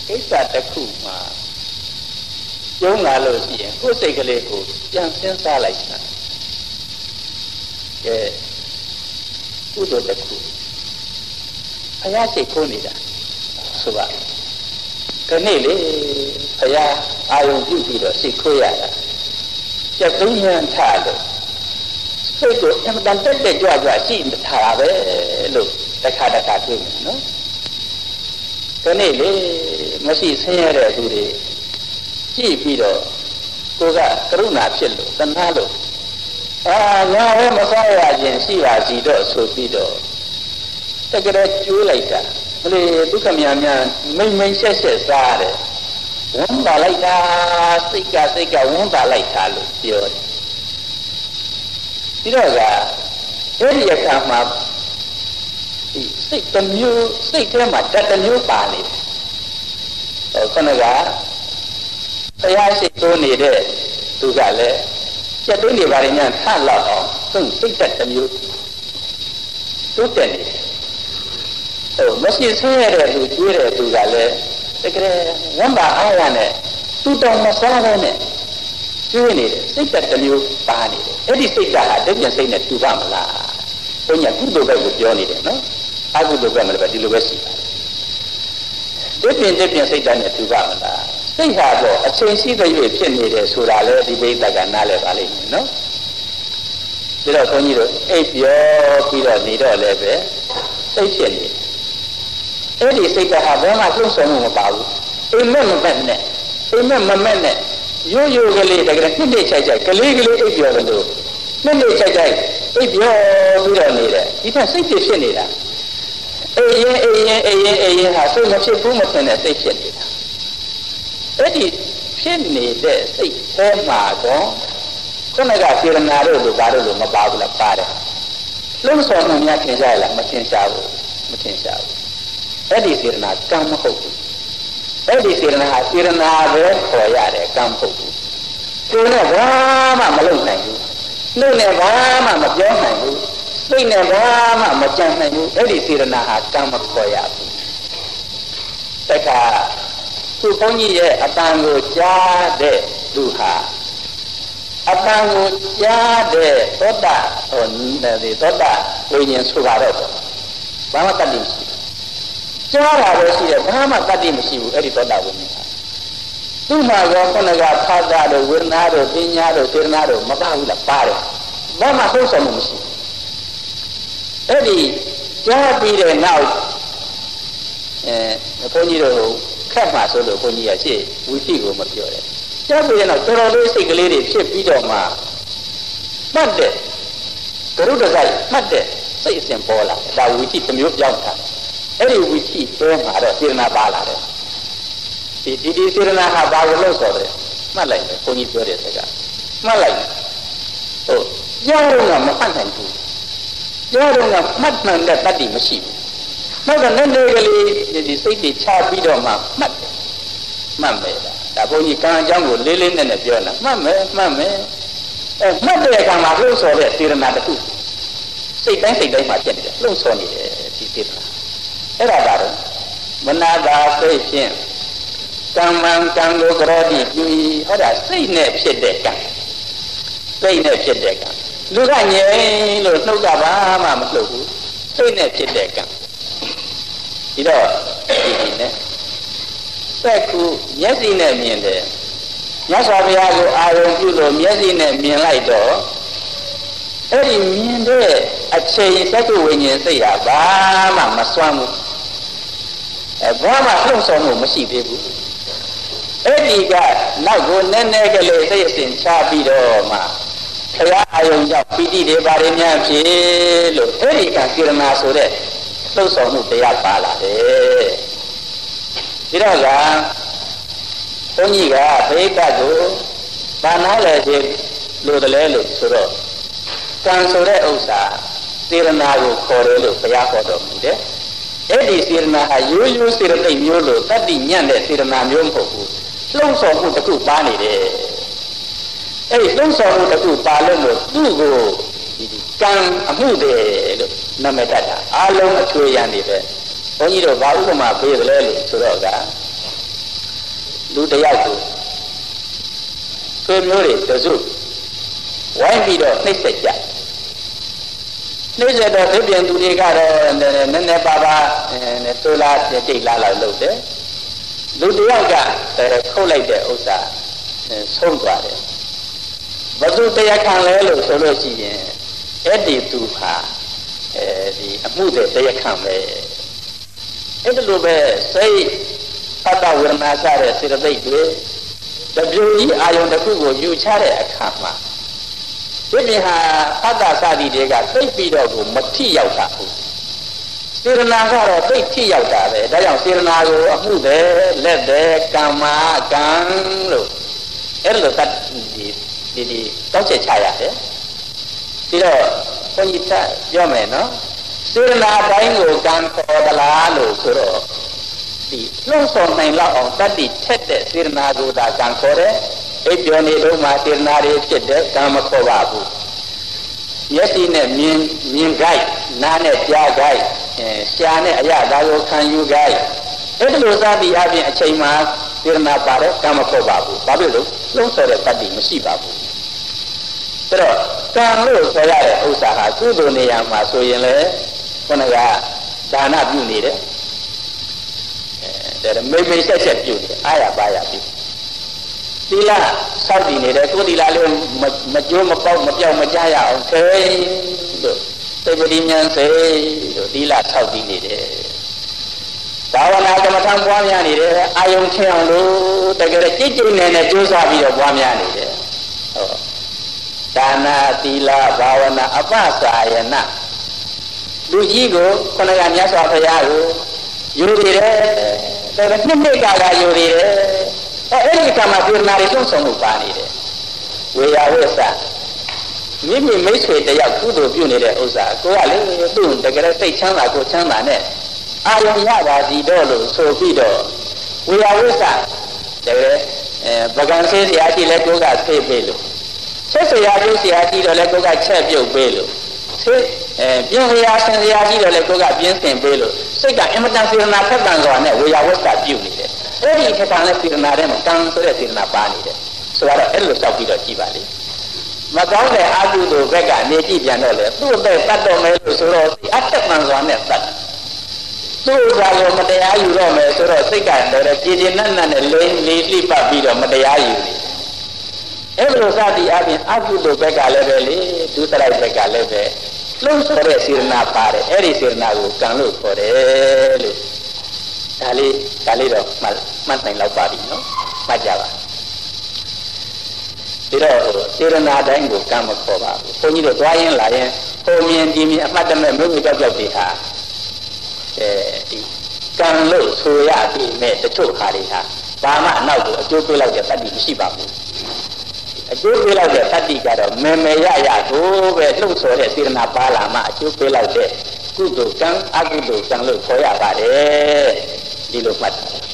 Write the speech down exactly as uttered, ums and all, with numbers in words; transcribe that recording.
ကိစ္စတစ်ခုမှာကျုံးလာလို့ရှိရင်ကိုယ်စိတ်ကလေးကိုပြန်စဉ်းစားလိုက်တာကဲကုသိုလ်တစ်ခုဘုရားစိတ်ခိုးနေတာဆိုပါဒီနေ့လေဘုရားအာယုံပြုပြီးတော့စိတ်ခိုးရတာကျက်သုံးရန်ထားလို့စိတ်ကိုအမှန်တန်တက်တက်ကြွကြွရှိထားတာပဲလို့တစ်ခါတစ်ခါတွေ့မယ်နော်ဒီနေ့လေမရှိဆင်းရဲတဲ့သူတွေကြည့်ပြီးတော့ကိုကကရုဏာဖြစ်လို့သနာလို့အာငါလည်းမစားရခြင်းရှိပါစီတော့ဆိုပြီးတော့တကယ်ကျိုးလိုက်တာဘလေဒုက္ခများများမိမ့်မိမ့်ဆက်ဆက်စားတယ်ဝမ်းပါလိုက်တာစိတ်ကစိတ်ကဝမ်းပါလိုက်တာလို့ပြောတယ်ဒီတော့ကအဲ့ဒီအခါမှာဒီစိတ်တစ်မျိုးစိတ်ထဲမှာတတ်တစ်မျိုးပါနေတယ်ခဏကတရားရှိတိုးနေတဲ့သူကလည်းကျက်သွင်းနေပါရင်များထလောက်အောင်သူစိတ်တတ်တစ်မျိုးတိုးတက်နေတယ်ဟိုမရှိဆင်းရဲတဲ့သူကျွေးတဲ့သူကလည်းတကယ်ဝမ်းပါအားရနဲ့သူတောင်မစားဘဲနဲ့ကျွေးနေတယ်စိတ်တတ်တစ်မျိုးပါနေတယ်အဲ့ဒီစိတ်ကဟာတပြည့်စိတ်နဲ့တူပါမလားဘုညာကုသိုလ်ဘက်ကိုပြောနေတယ်နော်အကုသိုလ်ဘက်မှာလည်းဒီလိုပဲရှိပါတယ်တပြည့်တပြည့်စိတ်ဓာတ်နဲ့တူပါမလားစိတ်ဟာတော့အချိန်ရှိတဲ့၍ဖြစ်နေတယ်ဆိုတာလေဒီဘိသကနားလဲပါလိမ့်မယ်နော်ဒါတော့ခွန်ကြီးတို့အိပ်ပြောပြီးတော့နေတော့လည်းပဲစိတ်ဖြစ်နေအဲ့ဒီစိတ်ကဟာဘယ်မှလှုပ်ဆောင်မှုမပါဘူးအိမ်မက်မမက်နဲ့အိမ်မက်မမက်နဲ့ရိုးရိုးကလေးတကယ်နှစ်နှစ်ချိုက်ချိုက်ကလေးကလေးအိပ်ပြောတယ်လို့နှစ်နှစ်ချိုက်ချိုက်အိပ်ပြောပြီးတော့နေတယ်ဒီကစိတ်ဖြစ်နေတာအေးရင်အေးရင်အေးရင်အေးရင်ဟာစိတ်မဖြစ်ဘူးမထင်တဲ့စိတ်ဖြစ်နေတာအဲ့ဒီဖြစ်နေတဲ့စိတ်ထဲမှာတော့ခဏကစေရနာတို့လိုဘာတို့လိုမပါဘူးလားပါတယ်လုံးစောမှုများထင်ကြရလားမထင်ရှားဘူးမထင်ရှားဘူးအဲ့ဒီစေရနာကံမဟုတ်ဘူးအဲ့ဒီစေရနာဟာစေရနာပဲခေါ်ရတယ်ကံမဟုတ်ဘူးကိုယ်နဲ့ဘာမှမလုပ်နိုင်ဘူးနှုတ်နဲ့ဘာမှမပြောနိုင်ဘူးစိတ်နဲ့ဘာမှမကြံနိုင်ဘူးအဲ့ဒီစေရနာဟာကံမခေါ်ရဘူးတခါသူဘုန်းကြီးရဲ့အတန်ကိုကြားတဲ့သူဟာအတန်ကိုကြားတဲ့သောတာဟိုဒီသောတာဝိညာဉ်ဆိုပါတော့ဘာမှတတ်တယ်မရှိဘူးကြားတာပဲရှိတယ်ဘာမှတတ်တယ်မရှိဘူးအဲ့ဒီသောတာဝိညာဉ်သူ့မှာရောခဏကဖာတာတို့ဝေဒနာတို့ပညာတို့စေတနာတို့မပါဘူးလားပါတယ်ဘာမှသုံးဆောင်မှုမရှိဘူးအဲ့ဒီကြားပြီးတဲ့နောက်အဲဘုန်းကြီးတို့ခက်မှာဆိုလို့ဘုန်းကြီးကရှေ့ဝီတိကိုမပြောတယ်ကြားပြီးတဲ့နောက်တော်တော်လေးစိတ်ကလေးတွေဖြစ်ပြီးတော့မှမှတ်တဲ့ကရုဒ္ဒဇိုက်မှတ်တဲ့စိတ်အစဉ်ပေါ်လာဒါဝီတိတစ်မျိုးပြောင်းတာအဲ့ဒီဝီတိတဲမှာတော့စေတနာပါလာတယ်ဒီဒီဒီစေတနာဟာဘာလို့လို့ဆိုတယ်မှတ်လိုက်တယ်ဘုန်းကြီးပြောတဲ့စကားမှတ်လိုက်ဟုတ်ကြားတော့ကမမှတ်နိုင်ဘူးကြားတော့ကမှတ်နိုင်တဲ့တတ်တိမရှိဘူးနောက်ကလည်းနေကလေးဒီစိတ်တွေချပြီးတော့မှမှတ်တယ်မှတ်မယ်ဒါဘုန်းကြီးကံအကြောင်းကိုလေးလေးနက်နက်ပြောတာမှတ်မယ်မှတ်မယ်အဲမှတ်တဲ့အခါမှာလှုပ်ဆော်တဲ့စေတနာတစ်ခုစိတ်တိုင်းစိတ်တိုင်းမှာဖြစ်နေတယ်လှုပ်ဆော်နေတယ်ဒီစေတနာအဲ့ဒါကတော့မနာတာစိတ်ဖြင့်ကံမှန်ကံကိုကြောတိပြုဟောတာစိတ်နဲ့ဖြစ်တဲ့ကံစိတ်နဲ့ဖြစ်တဲ့ကံလူကငြိမ်လို့နှုတ်ကဘာမှမလှုပ်ဘူးစိတ်နဲ့ဖြစ်တဲ့ကံဒီတော့ဒီဒီနဲ့သက်ကူမျက်စိနဲ့မြင်တယ်မြတ်စွာဘုရားကိုအာရုံပြုလို့မျက်စိနဲ့မြင်လိုက်တော့အဲ့ဒီမြင်တဲ့အချိန်သက်ကူဝိညာဉ်စိတ်ဟာဘာမှမစွမ်းဘူးအဲဘာမှလှုပ်ဆောင်မှုမရှိသေးဘူးအဲ့ဒီကနောက်ကိုနည်းနည်းကလေးစိတ်အစဉ်ချပြီးတော့မှဘုရားအာယုံကြောင့်ပီတိတွေပါတယ်များဖြစ်လို့အဲ့ဒီကစေရနာဆိုတဲ့လှုပ်ဆောင်မှုတရားပါလာတယ်ဒီတော့ကဘုန်းကြီးကဘေကကိုဘာနာလဲဒီလိုတလဲလို့ဆိုတော့ကံဆိုတဲ့ဥစ္စာစေရနာကိုခေါ်တယ်လို့ဘုရားဟောတော်မူတယ်အဲ့ဒီစေရနာဟာရိုးရိုးစေရသိက်မျိုးလို့တတ္တိညံ့တဲ့စေရနာမျိုးမဟုတ်ဘူးလှုပ်ဆောင်မှုတစ်ခုပါနေတယ်အဲ့ဒီလှုပ်ဆောင်မှုတစ်ခုပါလို့လို့သူ့ကိုဒီကံအမှုတယ်လို့နာမည်တတ်တာအလုံးအချွေရန်တွေပဲဘုန်းကြီးတို့ဘာဥပမာပေးတယ်လဲလို့ဆိုတော့ကလူတယောက်ကိုဆွေမျိုးတွေတစုဝိုင်းပြီးတော့နှိမ့်ဆက်ကြနှိမ့်ဆက်တော့ဒီပြင်သူတွေကတော့နည်းနည်းပါးပါးတိုးလာတိတ်လာလောက်လုပ်တယ်လူတယောက်ကခုတ်လိုက်တဲ့ဥစ္စာဆုံးသွားတယ်ဘယ်သူတရားခံလဲလို့ဆိုလို့ရှိရင်အဲ့ဒီသူဟာအဲဒီအမှုတဲ့တရားခံပဲအဲ့ဒါလိုပဲစိတ်ပတ္တဝေဒနာစတဲ့စေတသိက်တွေတပြုံကြီးအာယုန်တစ်ခုကိုယူချတဲ့အခါမှာဒီပြင်ဟာအတ္တစသည်တွေကသိပြီးတော့ကိုမထိရောက်တာဘူးစေရနာကတော့သိထိရောက်တာပဲဒါကြောင့်စေရနာကိုအမှုတဲ့လက်တဲ့ကမ္မာကံလို့အဲ့လိုတတ်ဒီဒီဒီတောက်ချက်ချရတယ်ပြီးတော့ဘုန်းကြီးကပြောမယ်နော်စေရနာတိုင်းကိုကံခေါ်သလားလို့ဆိုတော့ဒီလုံဆောင်နိုင်လောက်အောင်တတ္တိထက်တဲ့စေရနာကိုသာကံခေါ်တယ်အိပ်ပျော်နေတော့မှစေရနာတွေဖြစ်တဲ့ကံမခေါ်ပါဘူးမျက်စိနဲ့မြင်မြင်ကြိုက်နားနဲ့ကြားကြိုက်အဲရှားနဲ့အရာဒါကိုခံယူကြိုက်အဲ့ဒီလိုစသည်အပြင်အချိန်မှာစေရနာပါတော့ကံမခေါ်ပါဘူးဘာဖြစ်လို့လုံဆော်တဲ့တတ္တိမရှိပါဘူးအဲ့တော့ကံလို့ဆိုရတဲ့ဥစ္စာဟာကုသိုလ်နေရာမှာဆိုရင်လေခொနကဒါနပြုနေတယ်အဲဒါမိမိဆက်ဆက်ပြုနေအားရပါရပြုသီလစောင့်တည်နေတယ်ကိုယ်သီလလေးမကြိုးမပေါက်မပြောက်မကြားရအောင်ခဲလို့သိပ္ပတိဉာဏ်စေလို့သီလစောင့်တည်နေတယ်ဘာဝနာကမ္မထံပွားများနေတယ်အာယုံထင်အောင်လို့တကယ်ကြိတ်ကြိတ်နဲ့နဲ့ကြိုးစားပြီးတော့ပွားများနေတယ်ဟောဒါနာသီလဘာဝနာအပ္ပစာယနာလူကြီးကိုခொနကမြတ်စွာဘုရားကိုယူရည်တယ်ဒါကနှစ်နှစ်ကာလယူရည်တယ်အဲ့ဒီကမှာပြေနာတွေသုံးဆောင်မှုပါနေတယ်ဝေယဝိသမိမိမိတ်ဆွေတယောက်ကုသိုလ်ပြုနေတဲ့ဥစ္စာကိုကလေသူ့တကယ်စိတ်ချမ်းသာကိုချမ်းသာနဲ့အာရုံရပါစီတော့လို့ဆိုပြီးတော့ဝေယဝိသတကယ်အဲပကံဆေးဆရာကြီးလည်းကိုကဆေးပေးလို့ဆက်ဆရာကြီးဆရာကြီးတော့လည်းကိုကချက်ပြုတ်ပေးလို့ဆေးအဲပြင်းဆရာဆင်ဆရာကြီးတော့လည်းကိုကပြင်းစင်ပေးလို့စိတ်ကအင်မတန်စေရနာဖက်တန်စွာနဲ့ဝေယဝိသပြုနေတယ်အဲ့ဒီထက်ကန်နဲ့စေရနာထဲမှာကံဆိုတဲ့စေရနာပါနေတယ်ဆိုတော့အဲ့လိုတောက်ပြီးတော့ကြည့်ပါလေမကောင်းတဲ့အကုသိုလ်ဘက်ကနေကြည့်ပြန်တော့လေသူ့ဘက်တတ်တော့မယ်လို့ဆိုတော့အထက်မှန်စွာနဲ့တတ်သူ့ဥစ္စာကိုမတရားယူတော့မယ်ဆိုတော့စိတ်ကလည်းကြည်ကျင်နက်နက်နဲ့လေးလေးလိပတ်ပြီးတော့မတရားယူနေအဲ့လိုစသည်အပြင်အကုသိုလ်ဘက်ကလည်းပဲလေဒုစရိုက်ဘက်ကလည်းပဲလုံးဆိုတဲ့စေရနာပါတယ်အဲ့ဒီစေရနာကိုကံလို့ခေါ်တယ်လို့ဒါလေးဒါလေးတော့မှတ်မှတ်နိုင်တော့ပါပြီနော်မှတ်ကြပါဒီတော့စေရနာတိုင်းကိုကံမခေါ်ပါဘူးဘုန်းကြီးတို့သွားရင်လာရင်ဟိုမြင်ဒီမြင်အမှတ်တမဲ့မြို့မြို့ကြောက်ကြောက်တွေဟာအဲဒီကံလို့ဆိုရပြီမဲ့တချို့ခါတွေဟာဘာမှအနောက်ကိုအကျိုးပေးလိုက်တဲ့တတ္တိမရှိပါဘူးအကျိုးပေးလိုက်တဲ့တတ္တိကတော့မေမေရရကိုပဲလှုပ်ဆော်တဲ့စေရနာပါလာမှအကျိုးပေးလိုက်တဲ့ကုသိုလ်ကံအကုသိုလ်ကံလို့ခေါ်ရပါတယ်ဒီလိုမှတ်